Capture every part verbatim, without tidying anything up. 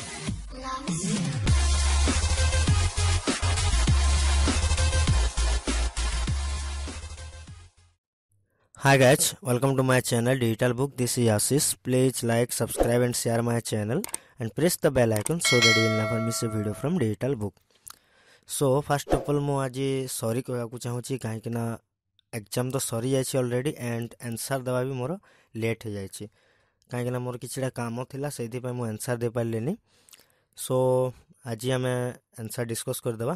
Hi guys, welcome to my channel Digital Book. This is Ashish. Please like, subscribe and share my channel and press the bell icon so that you will never miss a video from Digital Book. So first of all ମୁଁ ଆଜି ସରି କହିବାକୁ ଚାହୁଁଛି କାହିଁକି ନା exam ତ ସରି ଯାଇଛି already and answer ଦେବା ବି ମୋର ଲେଟ୍ ହେଇଯାଇଛି କାହିଁକି ନା ମୋର କିଛିଟା କାମ ଥିଲା ସେଇଥିପାଇଁ ମୁଁ ଆନ୍ସର୍ ଦେଇପାରିଲିନି। ସୋ ଆଜି ଆମେ ଆନ୍ସର୍ ଡିସ୍କସ୍ କରିଦେବା।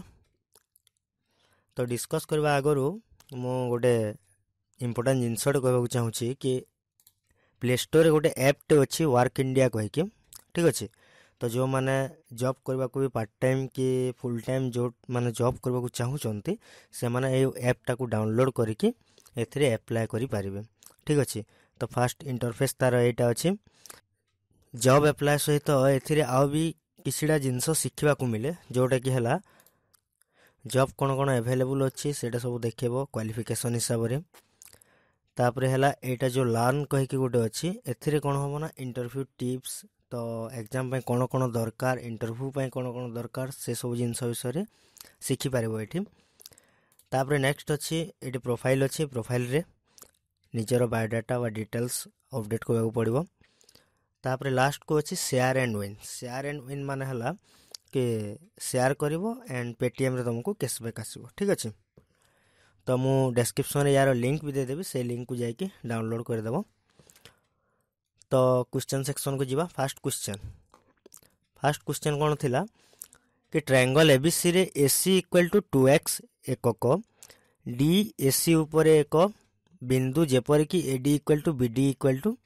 ତ ଡିସ୍କସ୍ କରିବା ଆଗରୁ ମୁଁ ଗୋଟେ इम्पोर्टाट जिनसटे कहवाक चाहूँगी कि प्ले स्टोर गोटे ऐपटे अच्छी वर्क इंडिया कहीकि ठीक अच्छे। तो जो मैंने जॉब करने को भी पार्ट टाइम कि फुल टाइम जो मैंने जॉब करने को चाहूँगी से मैंने ऐपटा को डाउनलोड करके एथिरे अप्लाई करि पारिबे ठीक अच्छे। तो फास्ट इंटरफेस तार एटा अच्छे जॉब अप्लाई सहित एथिरे आउ भी किछिटा जिनस शिखा को मिले जोटा कि है जॉब कौन कौन अवेलेबल अच्छी से सब देखेबो क्वालिफिकेशन हिसाब से। तापरे हैला एटा जो लर्न कहीकि गोटे अच्छी एथिरे कौन हम ना इंटरव्यू टिप्स तो एग्जाम पे कौन कौन दरकार इंटरव्यू पे कौन कौन दरकार से सब जिनस विषय शिखि पारिबो एठी। तापरे नेक्स्ट अच्छी एटी प्रोफाइल अच्छी प्रोफाइल रे निजर बायोडाटा वा डिटेल्स अपडेट करबा पड़िबो। तापरे लास्ट को अच्छी share and win. Share and win माने हला कि शेयर करिवो एंड पेटीएम रे तुमको कैशबैक आसीबो ठीक अच्छे। तो मु डिस्क्रिप्शन यार लिंक भी देदेवी से लिंक को जाकि डाउनलोड करदेव। तो क्वेश्चन सेक्शन को जीवा। फास्ट क्वेश्चन फास्ट क्वेश्चन कौन थिला कि ट्रायंगल एबीसी रे AC equal to two X एकक डी एसी ऊपर एक बिंदु जेपर कि AD equal to BD equal to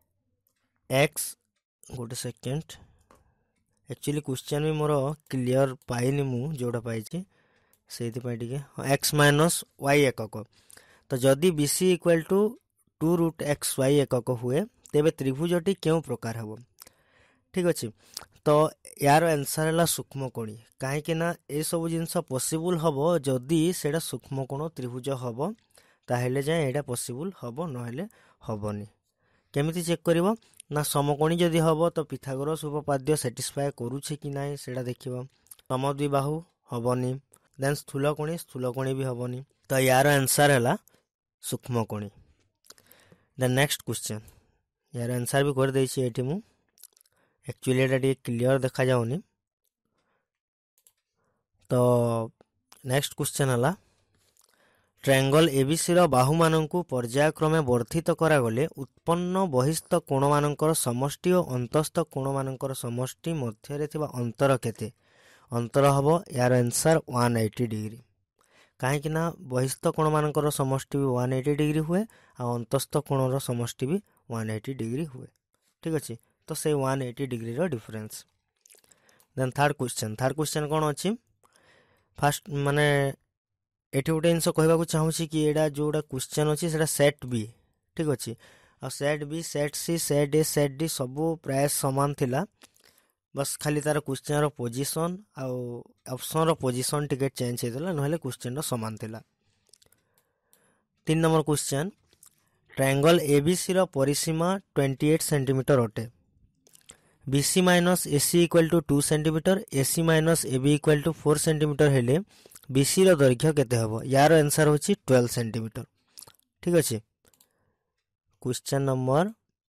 X गोटे सेकेंड एक्चुअली क्वेश्चन भी मोर क्लियर पाइनी मु जोड़ा पाई से एक्स माइनस वाई एकक। तो जदि BC equal to two root X Y एकक हुए तेबे त्रिभुजटी क्यों प्रकार हम ठीक अच्छे। तो यार आंसर है सूक्ष्मकोणी कहीं ये सब जिनस पॉसिबल हम जदि से सूक्ष्मकोण त्रिभुज हम ताहले जाए यहाँ पॉसिबल हम ना हेनी। केमिति चेक करिवो ना समकोणी जदि हम तो पिथागोरस उपपाद्य सैटिस्फाई करूछे कि ना सेटा देखिबो। समद्विबाहु हेनी देन स्थूलकोणी स्थूलकोणी भी हेनी। तो यार आंसर है सूक्ष्मकोणी। देन नेक्स्ट क्वेश्चन यार आंसर भी कर देछि एठी मु एक्चुअली एटा टी क्लियर देखा जाउनी। तो नेक्स्ट क्वेश्चन है ट्रायंगल एबीसी रो बाहु माननकु पर्यायक्रमे वर्धित करा गले उत्पन्न बहिस्थ कोण मानकर समष्टि और अंतस्थ कोण मानकर समष्टि मध्य रे थिबा अंतर केते अंतर हम यार आंसर वन एटी डिग्री कहीं बहिस्थ कोण मानकर समष्टि भी वन एटी डिग्री हुए और अंतस्थ कोणर समष्टि भी वन एटी डिग्री हुए ठीक अच्छे। तो से वन एटी डिग्री रो difference. Then third question third question कौन अच्छी फास्ट माने एठी गोटे जिनस कहवाक चाहूँगी कि एटा जोटा क्वेश्चन अच्छी से सेट बी ठीक अच्छे और set B set C set A set D सबू प्राय सामान थिला बस खाली तार क्वेश्चन रो पोजीशन आउ ऑप्शन रो पोजीशन टिके चेंज होइतला नहले क्वेश्चन रो समान थिला। तीन नंबर क्वेश्चन ट्रायंगल एबीसी रो परिसीमा अट्ठाईस सेंटीमीटर अटे BC minus AC equal to two centimetre AC minus AB equal to four centimetre हेले बीसी रो दैर्घ्य केते हबो यार आंसर होची ट्वेल्व सेंटीमीटर ठीक अच्छे। क्वेश्चन नंबर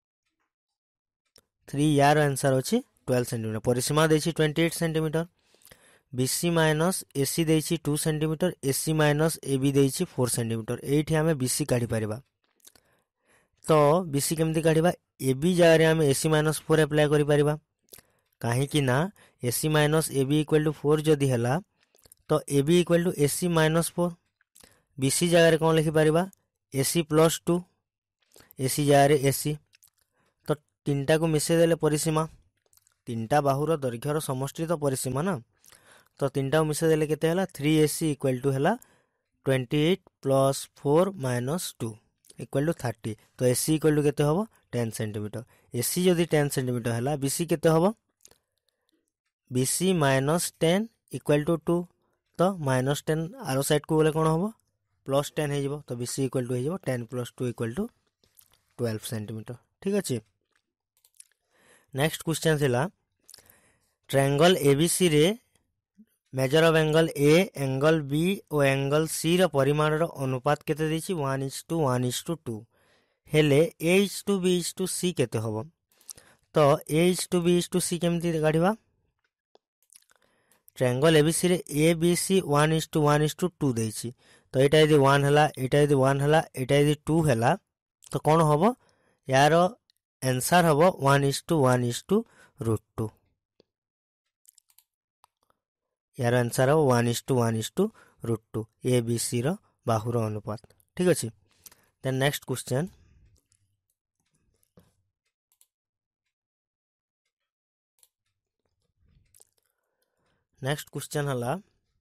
थ्री यार आंसर होची ट्वेल्व सेंटीमीटर परिसीमा देछि अट्ठाईस सेंटीमीटर बीसी माइनस एसी देछि two centimetre AC minus AB देछि फोर सेंटीमीटर एठी हमें बीसी काढी परिबा। तो बीसी केमती काढिबा एबी जगह रे हमें एसी माइनस फोर अप्लाई करि परिबा काहे कि ना AC minus AB equal to four जदि हला तो AB equal to AC minus four BC जगह रे कौन लिखि परिबा एसी प्लस टू एसी जगह रे एसी। तो तीनटा को मिसे देले परिसीमा तीनटा बाहुर दैर्घ्यर समष्टि तो परिसीमा ना। तो तीनटा को मिसे देले केते हला थ्री एसी इक्वल टू हला twenty eight plus four minus two equal to thirty. तो एसी इक्वल टू केते हबो टेन सेंटीमीटर एसी जदि टेन सेंटीमीटर हला बीसी केते हबो BC minus ten equal to two. तो माइनस टेन आरो साइड को बोले कौन हम प्लस टेन हो तो बीसी इक्वल टू हो ten plus two equal to twelve centimetre ठीक अच्छे। नेक्स्ट क्वेश्चन थिला ट्रायंगल एबीसी रे measure of angle A angle B और एंगल सी रो परिमाण रो अनुपात केते देछि one is to one is to two हेले A is to B is to C केते होबो तो A is to B is to C केमती काढिबा ट्रायंगल एबीसी रे A B C one is to one is to two देछि तो एटा यदि वन हला एटा यदि वन हला एटा यदि टू हला तो कोन होबो यार आंसर होबो one is to one is to root two यार आंसर हो one is to one is to root two A B C रो बाहुर अनुपात ठीक अछि then next question next question हला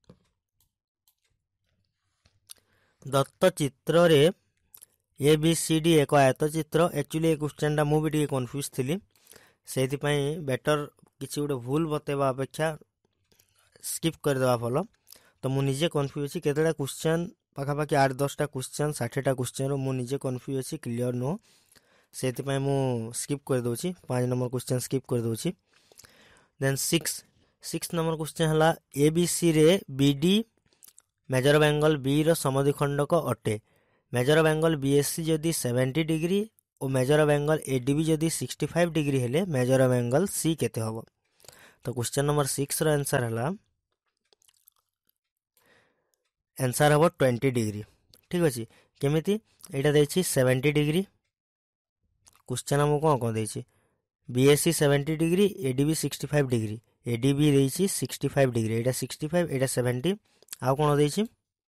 दत्त चित्र रे ए बी सी डी एक आयत चित्र एक्चुअली ए क्वेश्चन टा मु भी टिके कंफ्यूज थिली सेति पई बेटर किछि उडे भूल बतेबा अपेक्षा स्किप कर देवा फलो तो मु निजे कंफ्यूज अछि केतेडा क्वेश्चन पाखा पाखी आठ दस टा क्वेश्चन साठ टा क्वेश्चन रो मु निजे कंफ्यूज अछि क्लियर नो सेति पई मु स्किप कर दोछि पाँच नंबर क्वेश्चन स्किप कर दोछि then six six number question हला ए बी सी रे B D measure of angle B रो समद्विखंडक अटे measure of angle B S C जदी सेवेंटी डिग्री और measure of angle A D B जदी सिक्सटी फाइव डिग्री हेले measure of angle C केते होबो तो क्वेश्चन नंबर सिक्स रो आंसर हला आंसर हम ट्वेंटी डिग्री ठीक अच्छे केमिति एटा देछि सेवेंटी डिग्री क्वेश्चन हम कौन कौन देछि BSC seventy degree ADB sixty five degree ADB देछि सिक्सटी फाइव डिग्री एटा सिक्सटी फाइव एटा सेवेंटी आउ कौन देछि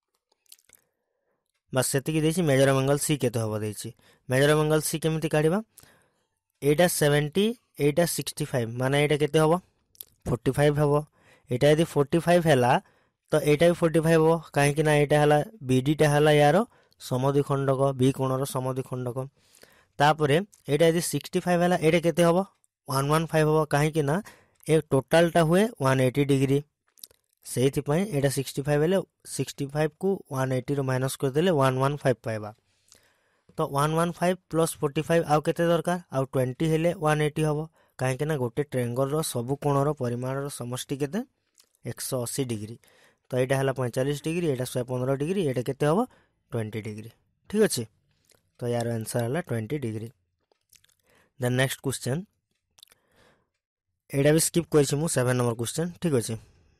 बस सेतिकी देछि मेजर ऑफ एंगल सी केते होबो देछि मेजर ऑफ एंगल सी केमिति काढिबा एटा सेवेंटी एटा सिक्सटी फाइव माने एटा केते होबो फोर्टी फाइव होबो एटा यदि फोर्टी फाइव हैला तो एटा भी फोर्टी फाइव हो कहीं ना एटा हला बीडी टा हला यार समद्विखंडक बी कोणर समद्विखंडक तापरे एटा यदि सिक्सटी फाइव हला एटा केते होबो वन वन फाइव हो कहीं ना ए टोटल टा हुए वन एटी डिग्री सेति पई एटा सिक्सटी फाइव हेले सिक्सटी फाइव को वन एटी रो माइनस कर देले वन वन फाइव पाइबा तो one one five plus forty five आउ केते दरकार आउ ट्वेंटी हेले वन एटी होबो कहीं ना गोटे ट्रायंगल रो सब कोणर परिमाण रो समष्टि केते एक सौ अस्सी डिग्री तो यहाँ है पैंतालीस डिग्री यहाँ शहे पंद्रह डिग्री यहाँ केते हम ट्वेंटी डिग्री ठीक अच्छे तो यार आंसर है twenty degree then next question यहाँ भी स्किप कर सेवन नंबर क्वेश्चन ठीक अच्छे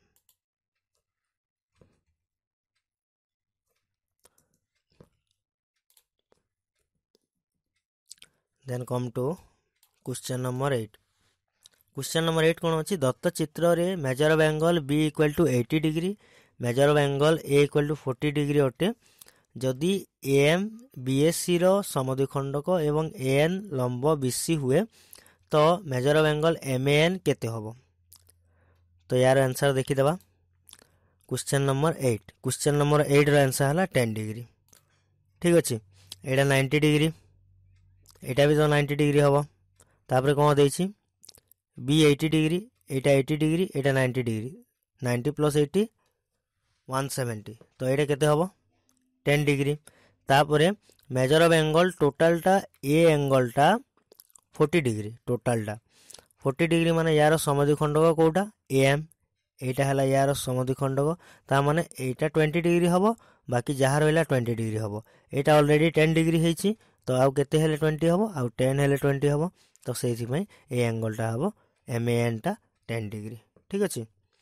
then come to question number eight question number eight कौन अच्छी दत्त चित्र रे measure of angle B equal to eighty degree measure of angle A equal to forty degree अटे जदि एम बीएससी रो समद्विखंडक एवं एएन लंब बीसी हुए तो measure of angle M N केते होबो तो यार आंसर देखि देबा question number eight question number eight रो आंसर हला टेन डिग्री ठीक अछि एटा नाइंटी डिग्री एटा भी तो नाइंटी डिग्री होबो तापर कोन देछि बी एटी डिग्री एटा एटी डिग्री एटा ninety degree ninety plus eighty one seventy तो ये केते होबो टेन डिग्री तापरे मेजर ऑफ एंगल टोटल टा ए एंगल टा फोर्टी डिग्री टोटल टा फोर्टी डिग्री माने यार समद्विखंडक कोटा एम एटा हला यार समद्विखंडक ता माने एटा ट्वेंटी डिग्री होबो बाकी जहाँ रहिला ट्वेंटी डिग्री होबो एटा ऑलरेडी टेन डिग्री हेछि तो आउ केते हेले ट्वेंटी होबो आउ टेन हेले ट्वेंटी होबो तो सेहि पई ए एंगल टा होबो एम एन टा टेन डिग्री ठीक अच्छे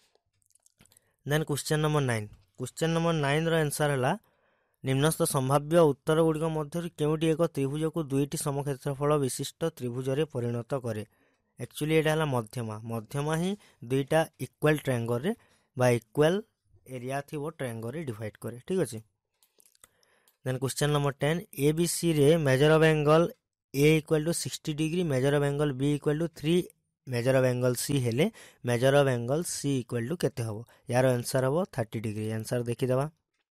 then question number nine question number nine रो आंसर हला निम्नस्थ संभाव्य उत्तर गुड़िक मध्य केउटी एक त्रिभुज को दुईटी समक्षेत्रफल विशिष्ट त्रिभुज रे परिणत करे एक्चुअली एटा हला मध्यमा मध्यमा ही दुईटा इक्वल ट्रायंगल रे बा इक्वल एरिया थी वो ट्रायंगल रे डिवाइड करे ठीक अच्छे then question number ten A B C रे measure of angle A equal to sixty degree measure of angle B equal to three measure of angle C हेले measure of angle C equal to केते होबो यार answer होबो thirty degree answer देखि देबा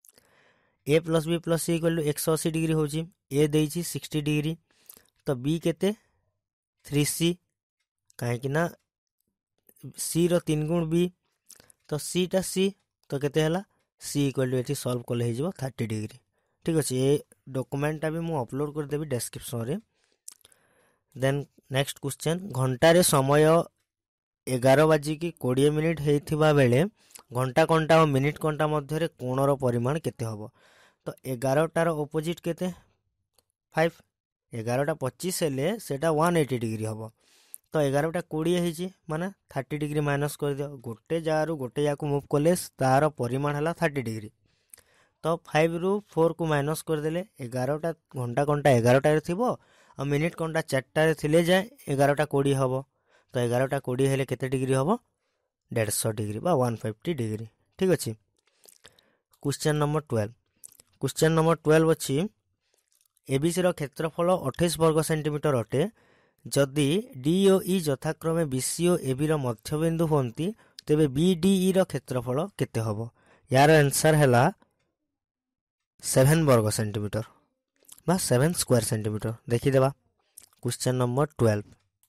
A plus B plus C equal to एक सौ अस्सी डिग्री होची ए देइची सिक्सटी डिग्री तो बी केते थ्री सी काहे कि ना सी रो तीन गुण बी तो सी टा सी तो केते हला C equal to eighty solve करले हे जिवो थर्टी डिग्री ठीक अछि ए डॉक्यूमेंट टा भी मु अपलोड कर देबी डिस्क्रिप्शन रे देन नेक्स्ट क्वेश्चन घंटा रे समय एगार बाजिकी कोड़े मिनिट होता बेले घंटा कंटा और मिनिट कंटा मध्य कोणर परिमाण केते हबो। तो एगारटार ओपोजिट केते फाइव, एगारटा पच्चीस हेले सेटा वन एटी डिग्री हम। तो एगारटा कोड़े होती माने थर्टी डिग्री माइनस कर दियो, गोटे जगार गोटे जगह मुव कले तार परिमाण है थर्टी डिग्री। तो फाइव रु फोर को माइनस करदेले एगारटा घंटा कंटा एगारटार थी और मिनिट कंटा चार्टार थिले जाए एगारटा कोड़े हम। तो एगारटा कोड़े हेले केते डिग्री हम डेढ़ सौ डिग्री बा वन फिफ्टी डिग्री। ठीक अच्छे। Question number twelve question number twelve अच्छी एबीसी रो क्षेत्रफल अठाईस वर्ग सेंटीमीटर अटे। जदि डी ओ ई यथाक्रमे बीसी और एबी रो मध्यबिंदु होती तेबे बीडीई रो क्षेत्रफल केते हबो। यार आंसर हैला सेवन वर्ग सेंटीमीटर बा सेवन स्क्वायर सेंटीमीटर। देखीदेवा क्वेश्चन नंबर ट्वेल्व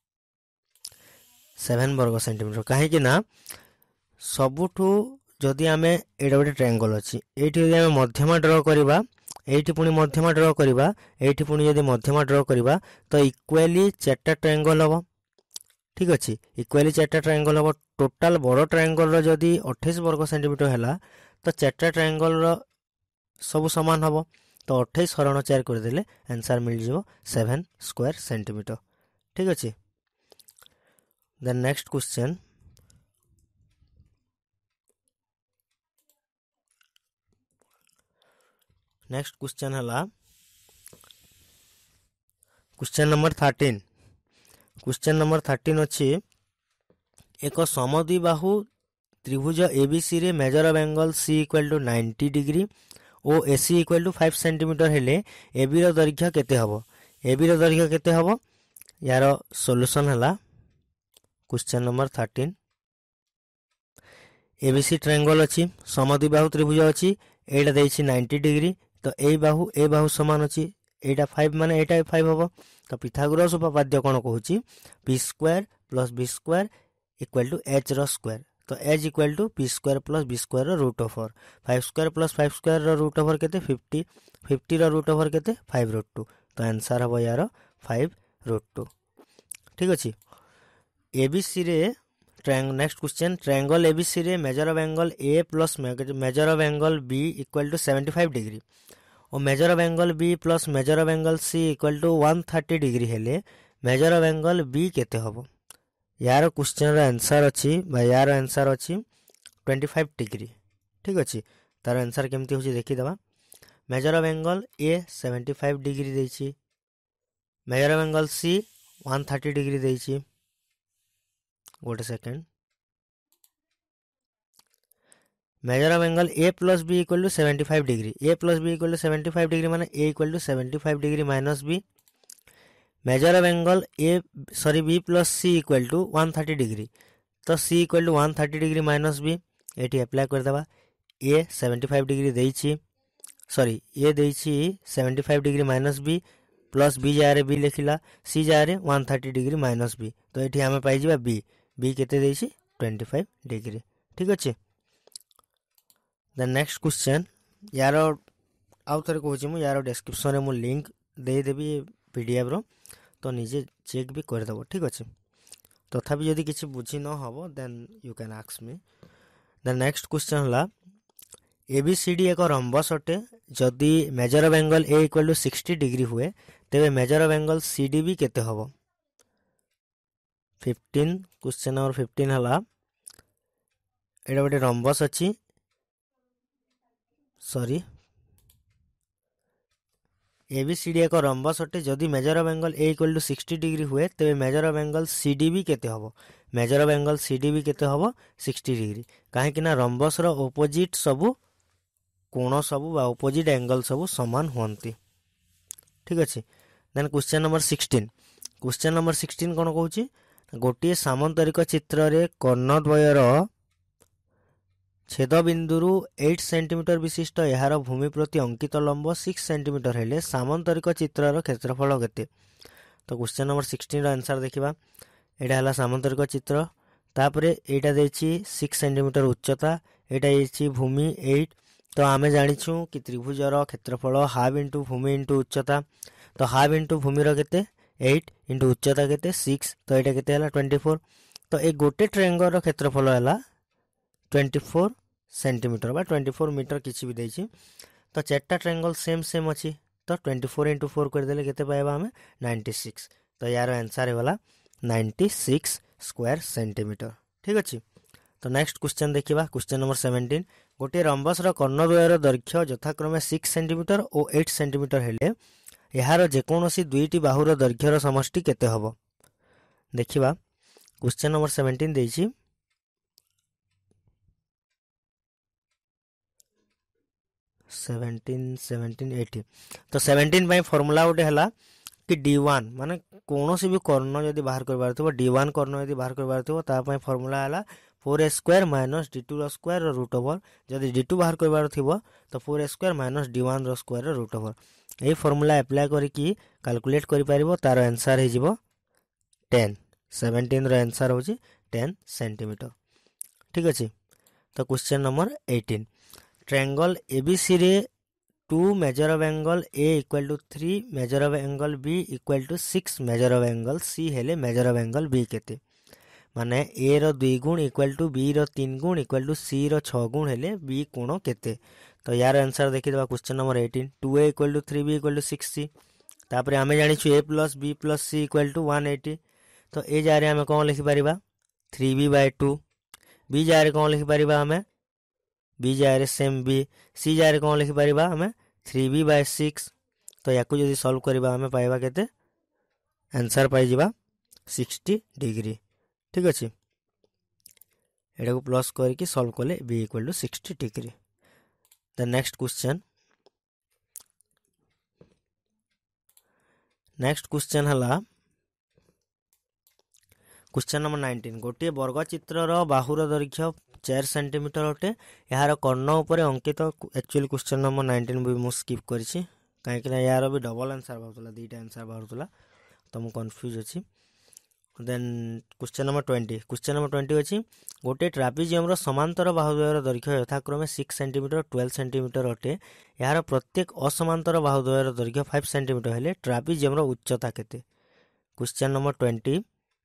सेवन वर्ग सेंटीमीटर कहीं ना सबुठू जदि आम एटा गोटे ट्रायंगल अच्छी ये मध्यमा ड्र करवा एठी पुणी मध्यमा ड्र करवा एठी पुणी जदि मध्यमा ड्र करवा तो इक्वाली चार्टा ट्रायंगल हम। ठीक अच्छे। इक्वाली चार्टा ट्रायंगल हम। टोटाल बड़ ट्रायंगल जदि अठाईस वर्ग सेंटीमीटर है तो चार्टा ट्रायंगल सब सामान हम। तो अठाईस हरण चार करदे आंसर मिल जाव सेवन स्क्वायर सेंटीमीटर। ठीक अच्छे। Then next question next question है question number thirteen question number thirteen अच्छी एक समद्विबाहु त्रिभुज एबीसी रे measure of angle C equal to ninety degree और AC equal to five centimetre हेले एबी रो दैर्घ्य केते हबो। एबी रो दैर्घ्य केते हबो यार सॉल्यूशन हला question number thirteen ABC triangle अच्छी समद्विबाहु त्रिभुज अच्छी एटा देछि नाइंटी डिग्री। तो ए बाहु ए बाहु समान अच्छी एटा फाइव माने एटा फाइव हम। तो पिथागोरस उपपाद्य कौन कहूँ P square plus B square equal to H रो स्क्वायर। तो H equal to P square plus B square root over five square plus five square root over केते फिफ्टी फिफ्टी रूट ओवर केते five root two. तो answer हम यार five root two. ठीक अच्छे। ABC रे triangle next question triangle ABC रे measure of angle A plus measure of angle B equal to seventy five degree और measure of angle B plus measure of angle C equal to one thirty degree हेले measure of angle B केते हबो। यार question answer अच्छी यार answer अच्छी twenty five degree. ठीक अच्छे। तार आंसर केमती होची देखीदेवा measure of angle A seventy five degree देछि measure of angle C one thirty degree देछि। गोटे second measure of angle A plus B equal to seventy five degree A plus B equal to seventy five degree माने A equal to seventy five degree minus B measure of angle A sorry B plus C equal to one thirty degree. तो C equal to one thirty degree minus B ये apply करदेवा A seventy five degree देछि sorry A देछि seventy five degree minus B plus B जाए B लिखला C जाए one thirty degree minus B. तो ये आम पाइबा बी बी केते देछि ट्वेंटी फाइव डिग्री। ठीक अच्छे। द नेक्स्ट क्वेश्चन यार आउ थे कहूँ यार डिस्क्रिप्शन में मुझे लिंक देदेवी पीडीएफ रो तो निजे चेक भी करदेव। ठीक अच्छे। तथापि जदि किसी बुझी न हो then you can ask me. The next question है एबीसीडी एक रंबस अटे जदि measure of angle A equal to sixty degree हुए तेबे मेजर ऑफ एंगल सीडी भी केते हबो। फिफ्टीन क्वेश्चन नंबर फिफ्टीन है एटा गोटे रंबस अच्छी सॉरी एबीसीडी एक रंबस अटे जदि measure of angle A equal to sixty degree हुए तेबे मेजर ऑफ एंगल सीडी भी केते हबो। मेजर ऑफ एंगल सीडी भी केते हबो सिक्सटी डिग्री कहीं ना रंबस रो ओपोजिट सबू कोण सबू बा ओपोजिट एंगल सबू समान होती। ठीक अच्छे। Then question number sixteen question number sixteen कौन कहूँ गोटे सामंतरिक चित्र रे कर्णद्वयर छेद बिंदुरु एट सेंटीमीटर विशिष्ट यार भूमि प्रति अंकित लंब सिक्स सेंटीमीटर हेले सामंतरिक चित्रर क्षेत्रफल केते। तो क्वेश्चन नंबर सिक्सटीन आंसर देखा यहाँ है सामंतरिक चित्र तापरे यहाँ देछि सिक्स सेंटीमीटर उच्चता यहाँ भूमि एट। तो आम जाचु कि त्रिभुजर क्षेत्रफल हाफ इंटू भूमि इंटू उच्चता। तो हाफ इंटू भूमिर केते एट इंटू उच्चता केते सिक्स। तो यहाँ केते ट्वेंटी फोर। तो ए गोटे ट्रायंगल रो क्षेत्रफल है ट्वेंटी फोर सेंटीमीटर बा ट्वेंटी फोर मीटर किसी भी देछि। तो चारटा ट्रायंगल सेम सेम अच्छी तो ट्वेंटी फोर इंटू फोर करदे के पाइबा आम नाइंटी सिक्स। तो यार आंसर है नाइंटी सिक्स स्क्वायर सेंटीमीटर। ठीक अच्छे। तो नेक्स्ट क्वेश्चन देखिबा क्वेश्चन नंबर सेवेंटीन। गोटे रंबस कर्णद्वयर दैर्घ्य यथाक्रमे सिक्स सेंटीमीटर और एट सेंटीमीटर हेले यार जेकोसी दुईटी बाहुर दैर्घ्यर समष्टि केते हबो। देखिबा क्वेश्चन नंबर सेवेंटीन देछि सेवेंटीन सेवेंटीन एटी। तो सेवेंटीन बाई फॉर्मूला गोटे है कि डी वन माने कौन भी कर्ण जदि बाहर करबार थो डी वन कर्ण यदि बाहर करबार थो तापाई फॉर्मूला है four A square minus D two square root over. जदि डी टू बाहर करबार थो तो four A square minus D one square root over. यही फॉर्मूला अप्लाई करके कैलकुलेट कर पारिबो तार आंसर हे जिवो टेन। सेवेंटीन रो आंसर होची टेन सेंटीमीटर। ठीक अच्छे। तो question number eighteen. Triangle ABC रे two measure of angle A equal to three measure of angle B equal to six measure of angle C हेले मेजर ऑफ एंगल बी केते माने ए रो दुई गुण इक्वल टू बी रो तीन गुण equal to सी रो छ गुण हेले बी कोण केते। तो यार आंसर देखि देबा question number eighteen. Two A equal to three B equal to six C. तापर आमे जानि छु A plus B plus C equal to one eighty. तो ए जारे आमे कोन लिखि परिबा three B by two. B जारे कोन लिखि परिबा आमे बी जारे सेम बी। सी जारे कोन लिखि परिबा आमे थ्री बी बाय सिक्स। तो याकू जदि सॉल्व करिबा आमे पाइबा केते आंसर पाइ जिबा सिक्सटी डिग्री। ठीक अच्छे। एटा को प्लस करके सॉल्व कले B equal to sixty degree. The next question next question हला क्वेश्चन नंबर नाइंटीन। गोटे वर्गचित्र बाहुर दैर्घ्य चार सेंटीमीटर अटे यार कर्ण उपर अंकित। एक्चुअली क्वेश्चन नंबर नाइंटीन भी मुझे स्किप करिछि कहीं यार भी डबल आंसर बाहर दुईटा आंसर बाहर तो मुझे कन्फ्यूज अच्छी। Then question number twenty. Question number twenty अच्छी गोटे ट्रापिजियम समांतर बाहुद्वयर दैर्घ्य यथाक्रमे सिक्स सेंटीमीटर ट्वेल्व सेंटीमीटर अटे यार प्रत्येक असमांतर बाहुद्वयर दैर्घ्य फाइव सेंटीमीटर हेले ट्रापिजियम उच्चता केते। क्वेश्चन नंबर ट्वेंटी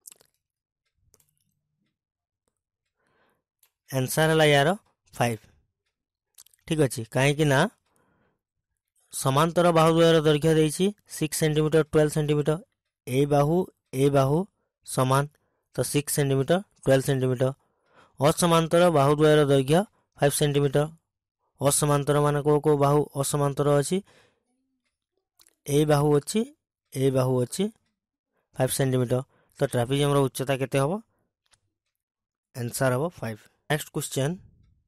आंसर है यार फाइव। ठीक अच्छे। कहीं ना समांतर बाहुद्वयर दैर्घ्य देछि सिक्स सेंटीमीटर ट्वेल्व सेंटीमीटर ए बाहु ए बाहु समान तो सिक्स सेंटीमीटर ट्वेल्व सेंटीमीटर। असमांतर बाहुद्वयर दैर्घ्य फाइव सेंटीमीटर। असमांतर मान को को बाहु असमांतर अच्छी ए बाहु अच्छी ए बाहु अच्छी फाइव सेंटीमीटर। तो ट्रापिजियम उच्चता केते हबो आंसर हबो five. Next question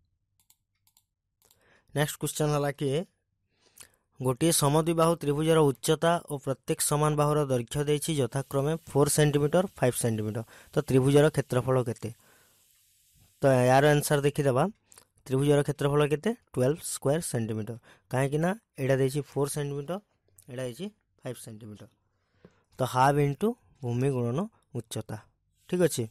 next question हला कि गोटे समद्विबाहु त्रिभुजर उच्चता और प्रत्येक समान बाहुर दैर्घ्य देछि यथाक्रमे फोर सेंटीमीटर फाइव सेंटीमीटर। तो त्रिभुजर क्षेत्रफल केते। तो यार आंसर देखिदेबा त्रिभुजर क्षेत्रफल केते ट्वेल्व स्क्वायर सेंटीमीटर। कहीं ना एटा देछि फोर सेंटीमीटर एटा देछि फाइव सेंटीमीटर। तो हाफ इंटू भूमि गुणन उच्चता। ठीक अच्छे।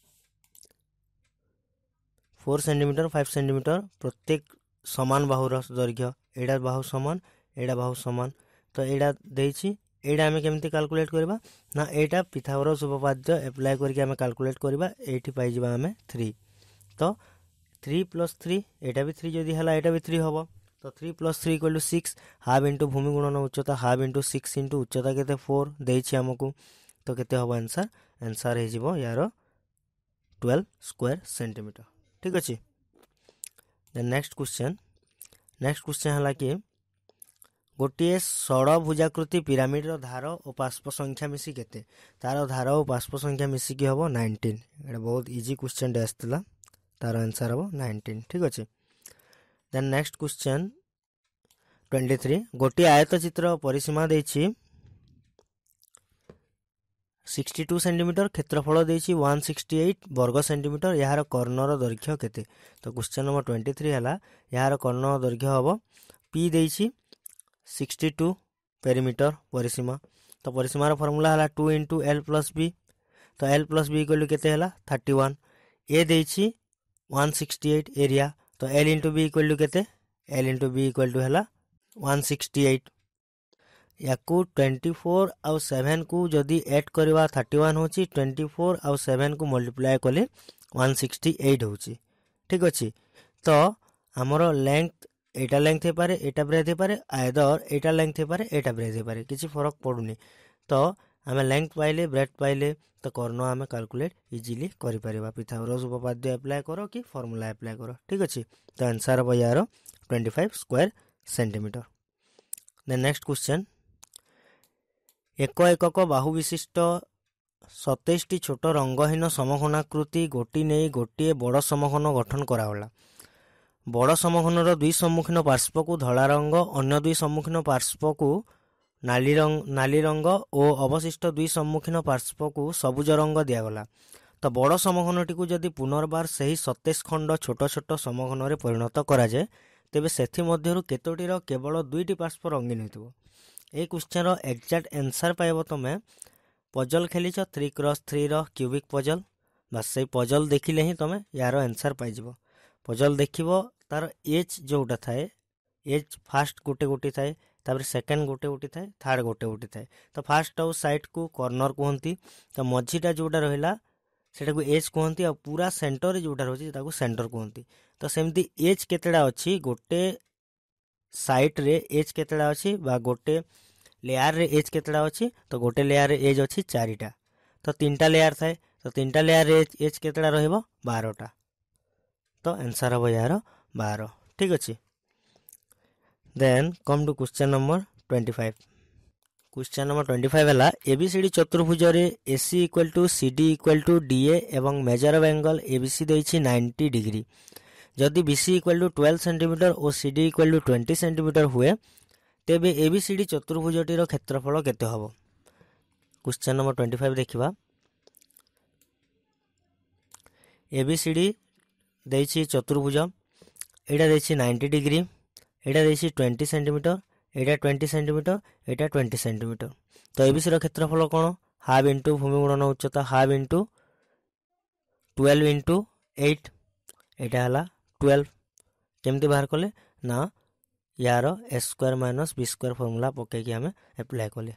फोर सेंटीमीटर फाइव सेंटीमीटर प्रत्येक समान बाहुर दैर्घ्य एटा बाहु समान एटा बाहु समान। तो एटा देछि एटा आमे केमती कैलकुलेट करबा ना एटा पिथागोरस उपपाद्य अप्लाई करके आमे कैलकुलेट करबा एठी पाइ जिबा आमे थ्री। तो थ्री प्लस थ्री एटा भी थ्री जदि हला एटा भी थ्री हबो। तो three plus three equal to six half into भूमि गुणन उच्चता हाफ इंटू सिक्स इंटू उच्चता केते फोर देछि हमकु। तो केते हबो आंसर आंसर हे जिवो यार ट्वेल्व स्क्वायर सेंटीमीटर। ठीक अच्छे। Then next question next question है कि गोटे षड़भुजाकृति पिरामिड धार और पार्श्व संख्या मिसी केते तार धार और पार्श्व संख्या मिसिकी हम नाइंटीन। ये बहुत इजी क्वेश्चन डे आसला तार आंसर हम नाइंटीन। ठीक अच्छे। Then next question twenty three. गोटे आयतचित्र परिसीमा देछि सिक्सटी टू सेंटीमीटर क्षेत्रफल देछि वन सिक्सटी एट वर्ग सेंटीमीटर यार कर्णर दैर्घ्य केते। तो क्वेश्चन नंबर ट्वेंटी थ्री है यार कर्ण दैर्घ्य हम पी देछि सिक्सटी टू पेरीमीटर परिसीमा। तो परिसीमार फॉर्मूला है two into L plus B. तो L plus B equal to केते हला थर्टी वन। ए देछि वन सिक्सटी एट एरिया। तो L into B equal to केते L into B equal to हला वन सिक्सटी एट। या ट्वेंटी फोर आउ सेवेन को जदि एड करवा थर्टी वन होची ट्वेंटी फोर आउ सेवेन को मल्टीप्लाई कले वन सिक्सटी एट होची ठीक अच्छे। तो आमर लेंथ एटा लेंथ हे पारे एटा ब्रेथ हे पारे आइदर एटा लेंथ हे पारे एटा ब्रेथ हे पारे किसी फरक पड़ुनी। तो आम लेंथ पाइले ब्रेथ पाइले तो कर्ण आम कैलकुलेट इजिली करि परिबा। पिथागोरस उपपाद्य अप्लाई करो कि फॉर्मूला अप्लाई करो ठीक अच्छे। तो आंसर हम यार twenty five square centimetre. Then next question एक एकक बाहु विशिष्ट सतैश टी छोट रंगहीन समकोणाकृति गोटी नहीं गोटे बड़ समकोण गठन करागला। बड़ समकोणर दुई सम्मुखीन पार्श्व को धला रंग अन्य दुई सम्मुखीन पार्श्व को नाली रंग नाली रंग और अवशिष्ट दुई सम्मुखीन पार्श्व को सबुज रंग दिगला। तो बड़ समकोणटी को जदि पुनर्बार सही सतैश खंड छोट छोट समकोण में परिणत कराए तेबे सेथि मध्यरु केतोटीर केवल दुईटी पार्श्व रंगीन होइतबो। ए क्वेश्चन एक्जाक्ट आंसर पाइबो तमे पजल खेलीच थ्री क्रॉस थ्री रो क्यूबिक पजल बस से पजल देखिले ही तमे यार आंसर पाइजिबो। पजल देखिबो तार एज जोटा थाए एज फास्ट गोटे गोटे थाए तापर सेकेंड गोटे गोटे थाए थर्ड गोटे गोटे थाए। तो फास्ट आउ साइड को कॉर्नर कहती तो मझीटा जोटा रहिला सेटा को एज कहती और पूरा सेंटर जोटा रही ताको सेंटर कहती। तो सेमती एज केतेडा अच्छी गोटे साइड रे एज केतेडा अच्छी बा गोटे लेयर रे एज केतेडा अच्छी तो गोटे लेयर रे एज अच्छी चारिटा। तो तीनटा लेयर थाए तो तीनटा लेयर रे एज, एज केतेडा रहिबो बारटा। तो आंसर हम यार बारह ठीक अच्छे। Then come to question number twenty five. Question number twenty five है एबीसीडी चतुर्भुज AC equal to CD equal to DA एवं मेजर ऑफ एंगल एबीसी देछि नाइंटी डिग्री। जदि BC equal to twelve centimetre और CD equal to twenty centimetre हुए तेबे ABCD चतुर्भुजटीर क्षेत्रफल केते हबो। क्वेश्चन नंबर ट्वेंटी फाइव देखिबा एबीसीडी देछि चतुर्भुज एटा देछि नाइंटी डिग्री एटा देछि ट्वेंटी सेंटीमीटर एटा ट्वेंटी सेंटीमीटर एटा ट्वेंटी सेंटीमीटर। तो एबीसी रो क्षेत्रफल कोन हाफ इंटू भूमि गुणन उच्चता half into twelve into eight एटा हला ट्वेल्व। केमती बाहर कले ना यार A square minus B square formula पके कि हमें अप्लाई कले।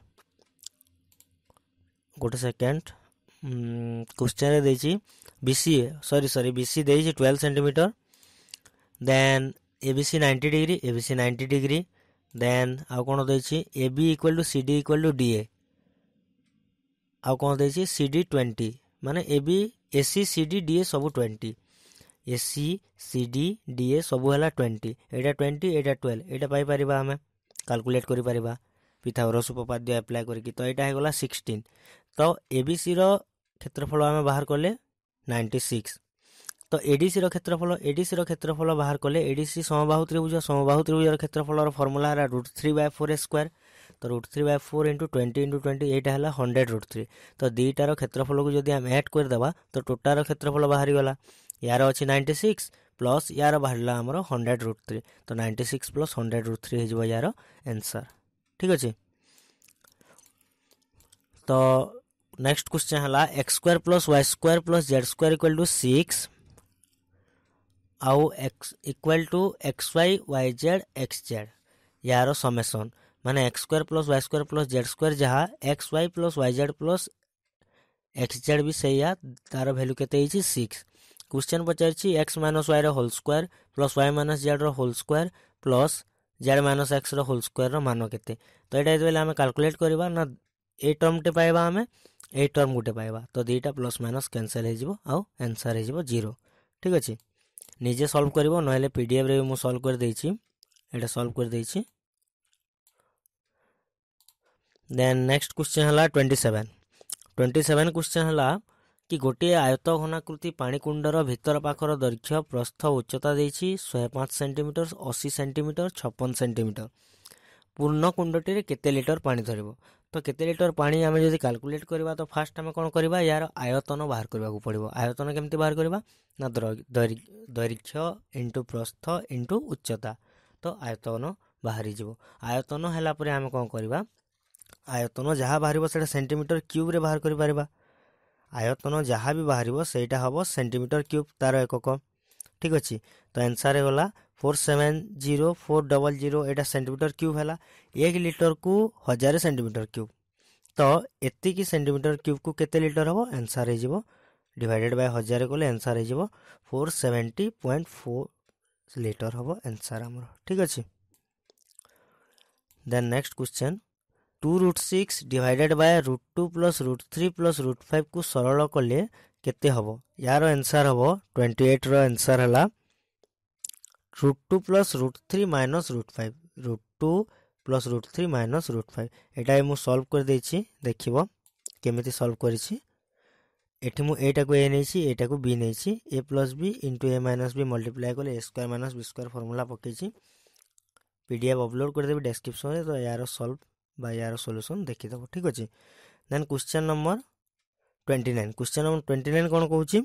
गोटे सेकेंड क्वेश्चन रे देछि बीसी सॉरी सॉरी बीसी देछि twelve centimetre then ABC ninety degree ABC ninety degree then आउ कौन देछि AB equal to CD equal to DA आउ कौन देछि सीडी ट्वेंटी माने एबी एसी सीडी डीए सब ट्वेंटी एसी सीडी डीए सब है ट्वेंटी एटा ट्वेंटी एटा ट्वेल्व एटा पाई परिबा हमें कैलकुलेट करि परिबा पिथागोरस उपपाद्य अप्लाई करके। तो एटा हेगला सिक्सटीन। तो एबीसी रो क्षेत्रफल आम बाहर कले नाइंटी सिक्स। तो एडीसी रो क्षेत्रफल एडीसी रो क्षेत्रफल बाहर कले एडीसी समबाहु त्रिभुज समबाहु त्रिभुज क्षेत्रफल फॉर्मूला है root three by four square. तो root three by four into twenty into twenty एटा है हंड्रेड रूट थ्री। तो दुईटार क्षेत्रफल को जब आम एड करदेवा तो टोटाल क्षेत्रफल बाहरी गला यार अच्छी नाइंटी सिक्स प्लस यार बाहर आमर हंड्रेड रूट थ्री। तो ninety six plus hundred root three हो यार आंसर ठीक अच्छे। तो नेक्स्ट क्वेश्चन है X square plus Y square plus Z square equal to six आउ X equal to X Y Y Z X Z यार समेसन माने X square plus Y square plus Z square जहाँ X Y plus Y Z plus X Z भी सही तार value केते six. Question पचार X minus Y whole square plus Y minus Z whole square plus Z minus X whole square मान केते। तो यहाँ आम कैलकुलेट करवा ना ए टर्म टे पाइबा आम ए टर्म गोटे पाइबा। तो दुईटा प्लस माइनस कैंसल हो आंसर हो जीरो ठीक अच्छे। निजे सॉल्व करिवो नहले पीडीएफ रे मु सॉल्व कर देछि एटा सॉल्व कर देछि। देन नेक्स्ट क्वेश्चन हला twenty seven. Twenty seven question हला कि गोटे आयत घनाकृति पाणीकुंडर भीतर पाखर दैर्घ्य प्रस्थ उच्चता देछि सौ पाँच सेंटीमीटर अस्सी सेंटीमीटर छप्पन सेंटीमीटर पूर्ण कुंडटी केते लिटर पानी धरिबो। तो केते लिटर पानी आमे जदि कैलकुलेट करबा तो फास्ट आमे कोन करबा यार आयतन बाहर करबा को पड़िबो। आयतन केमती बाहर करबा ना दैर्घ्य इंटू प्रस्थ इंटू उच्चता। तो आयतन बाहरी जीवो। आयतन हैला परे आमे कोन करबा आयतन जहाँ बाहर सेटा सेंटीमीटर क्यूब रे बाहर करि परिबा। आयतन जहाँ भी बाहर सेटा हबो सेंटीमीटर क्यूब तार एकक। ठीक अच्छे। तो आंसर है गला four seven zero four double zero एटा सेंटीमीटर क्यूब है। एक लिटर को हजार सेंटीमीटर क्यूब तो एतिकी सेंटीमीटर क्यूब को केते लिटर हम आंसर हो डिवाइडेड बाय हजार कले आंसर हो four seventy point four litre हम आंसर आमर ठीक अच्छे। Then next question two root six divided by root two plus root three plus root five को सरल कले केते हम यार आंसर हम ट्वेंटी एट रो आंसर है root two plus root three minus root five root two plus root three minus root five एटा मु सॉल्व कर देछि देखिबो केमिति सॉल्व करिछि। एठी मु एटा को ए नेछि एटा को बी नेछि A plus B into A minus B multiply कले A square minus B square formula पकेछि पीडीएफ अपलोड कर देबी डिस्क्रिप्शन रे तो यार सॉल्व बा यार सॉल्यूशन देखि दबो ठीक अछि। Then question number twenty nine question number twenty nine कोन कहूछि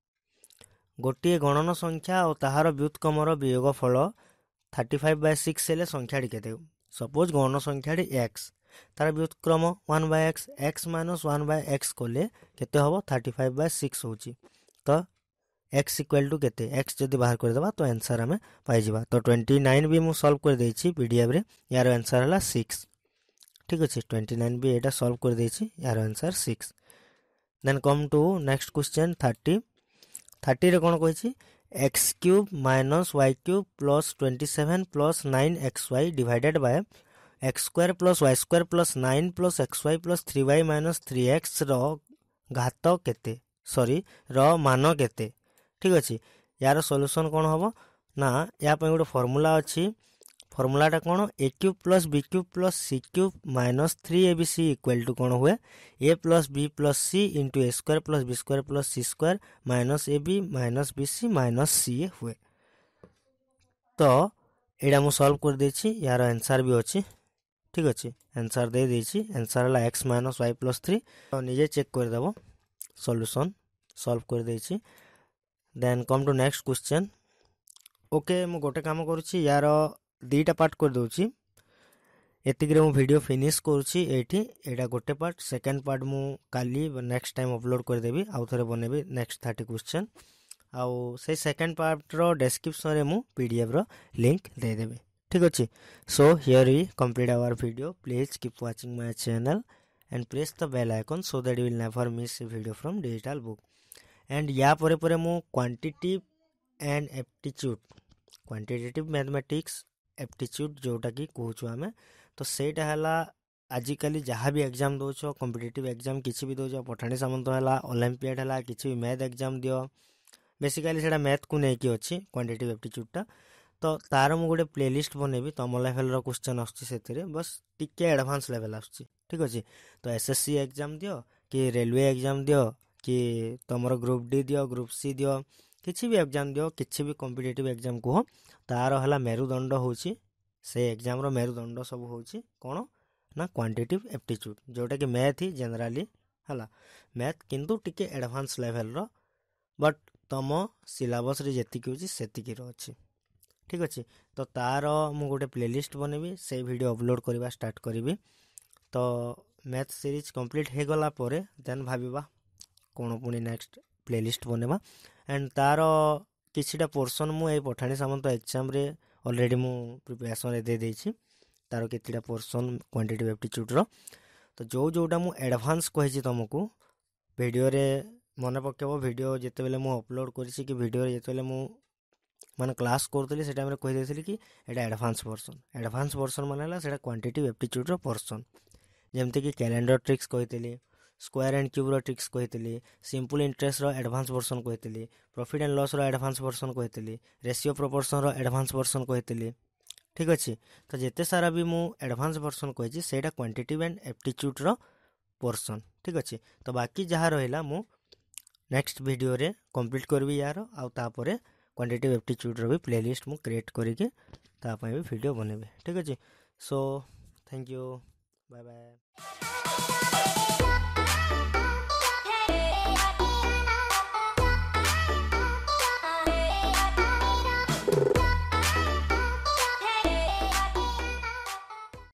गोटे गणन संख्या और ताहार व्युत्क्रमर वियोगफल थर्टी फाइव बाय सिक्स हेले संख्याटी केते सपोज गणन संख्याटी एक्स तार व्युत्क्रम one by X X minus one by X कले केते हबो थर्टी फाइव बाय सिक्स होची तो एक्स इक्वल टू केते एक्स जदी बाहर कर देबा तो आंसर हमें पाई जिबा। तो ट्वेंटी नाइन भी मु सॉल्व कर देछि पीडीएफ रे यार आंसर हला सिक्स ठीक अछि। ट्वेंटी नाइन भी एटा सॉल्व कर देछि यार answer six. Then come to next question thirty thirty रे कोन कहिछि X cube minus Y cube plus twenty seven plus nine X Y divided by X square plus Y square plus nine plus X Y plus three Y minus three X रो घात केते sorry रो मान केते ठीक अछि। यार solution कोन हबो ना या पे गोटे फार्मूला अछि फार्मूलाटा कौन A cube plus B cube plus C cube minus three A B C equal to कौन हुए A plus B plus C into A square plus B square plus C square minus A B minus B C minus C A हुए। तो एटा मु solve कर देछि यार answer भी अच्छी ठीक अच्छे आंसर दे देछि आंसर है X minus Y plus three तो निजे चेक कर देबो सॉल्यूशन सॉल्व कर देछि। Then come to next question okay मु गोटे काम करूछि यार दीटा पार्ट कर दूची एतिक रे मु वीडियो फिनिश करूची एठी एटा गोटे पार्ट सेकंड पार्ट मु काली नेक्स्ट टाइम अपलोड कर देबी आउ थरे बनेबी नेक्स्ट थर्टी क्वेश्चन आउ से सेकंड पार्ट रो डिस्क्रिप्शन रे मु पीडीएफ रो लिंक दे देबी ठीक अछि। So here we complete our video please keep watching my channel and press the bell icon so that you will never miss a video from digital book and या परे परे मु quantity and aptitude quantitative mathematics aptitude जोटा कि कहूँ आम तो सेटा है आजिकल जहाँ भी एग्जाम दौच कॉम्पिटिटिव एग्जाम किसी भी दौच पठाणी सामंत है ओलंपियाड है किसी भी मैथ एग्जाम दियो बेसिकली से मैथ को लेकिन अच्छी क्वांटिटेटिव एप्टीट्यूडटा तो तार मु गोटे प्लेलिस्ट बनेबी तुम लेवल क्वेश्चन आसुच्छी बस टिके एडवांस लेवल आसुच्छी ठीक अच्छे। तो एसएससी एग्जाम दियो कि रेलवे एग्जाम दियो कि तुम ग्रुप डी दियो ग्रुप सी दियो किसी भी एग्जाम दियो किसी भी कॉम्पिटिटिव एग्जाम कह तार है मेरुदंड होची से एग्जाम रो मेरुदंड सब होची कौन ना क्वांटिटेटिव एप्टीट्यूड जोटा कि मैथ ही जनरली है मैथ किंतु टिके एडवांस लेवल रो बट तुम सिलेबस रे जेतिकी होची सेतिकी रो अछि ठीक अच्छे। तो तार मु गोटे प्लेलिस्ट बनेबी से वीडियो अपलोड करवा स्टार्ट करी तो मैथ सीरीज कंप्लीट हो गला परे देन भाबिबा कौन पुणी नेक्स्ट प्लेलिस्ट बनेबा एंड तार किछिटा पोर्शन मु ए पठाणी सामंत एग्जाम रे ऑलरेडी मु प्रिपरेशन रे दे देछि तार केतिटा पोर्शन क्वांटिटेटिव एप्टीट्यूड रो तो जो जोटा मु एडवांस कहिछि तुमको वीडियो रे मन पकेबो वीडियो जेते बेले मु अपलोड करिछि कि वीडियो रे जेते बेले मु माने क्लास करतली से टाइम रे कहि देथिली कि एटा एडवांस पोर्शन एडवांस पोर्शन माने हला सेटा क्वांटिटेटिव एप्टीट्यूड रो पोर्शन जेमते कि कैलेंडर ट्रिक्स कहितली स्क्वायर एंड क्यूब रो ट्रिक्स कहितली सिंपल इंटरेस्ट रो एडवांस पोर्शन कहितली प्रॉफिट एंड लॉस रो एडवांस पोर्शन कहितली रेशियो प्रोपोर्शन रो एडवांस पोर्शन कहितली ठीक अच्छे। तो जेते सारा भी मु एडवांस पोर्शन कहिछि सेटा क्वांटिटेटिव एंड एप्टीट्यूड रो पोर्शन ठीक अच्छे। तो बाकी जहाँ रहिला मु नेक्स्ट वीडियो रे कंप्लीट करबी यार आउ तापरे क्वांटिटेटिव एप्टीट्यूड रो भी प्लेलिस्ट मु क्रिएट करिके ता पय भी वीडियो बनेबे ठीक अच्छे। So thank you bye bye.